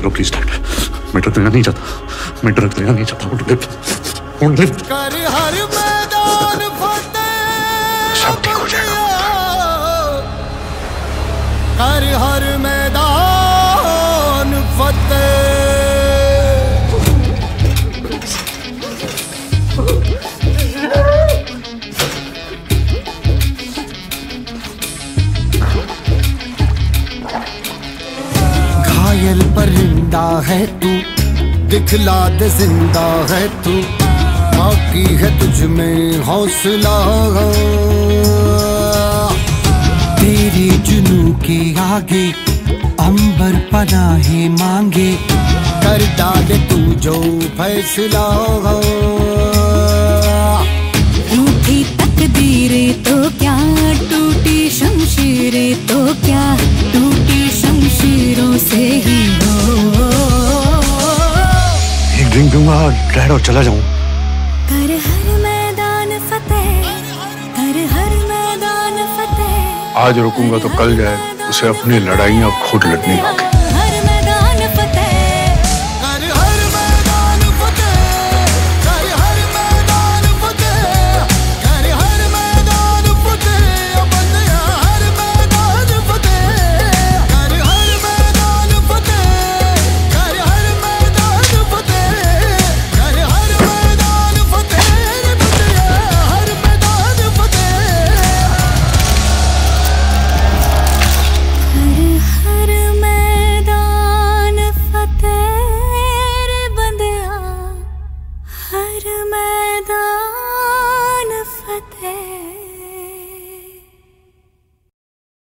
चलो please dad, मैं truck लेना नहीं चाहता, मैं ट्रक लेना नहीं चाहता। कर हर मैदान फतेह, सब ठीक हो जाएगा। कर हर मैदान फतेह। घायल परिंदा है तू, दिखला दे जिंदा है तू, बाकी है तुझ में हौसला। तेरे जुनू के आगे अंबर पनाहे मांगे, कर डाले तू जो फैसला। रूठी तकदीरें तो क्या, टूटी शमशीरें तो क्या, टूटी शमशीरों से ही हो। एक ड्रिंक पीऊंगा डैड और चला जाऊं। कर हर मैदान फतेह, कर हर मैदान फतेह। आज रुकूंगा तो कल जाए उसे अपनी लड़ाइयां खुद लड़नी होंगी।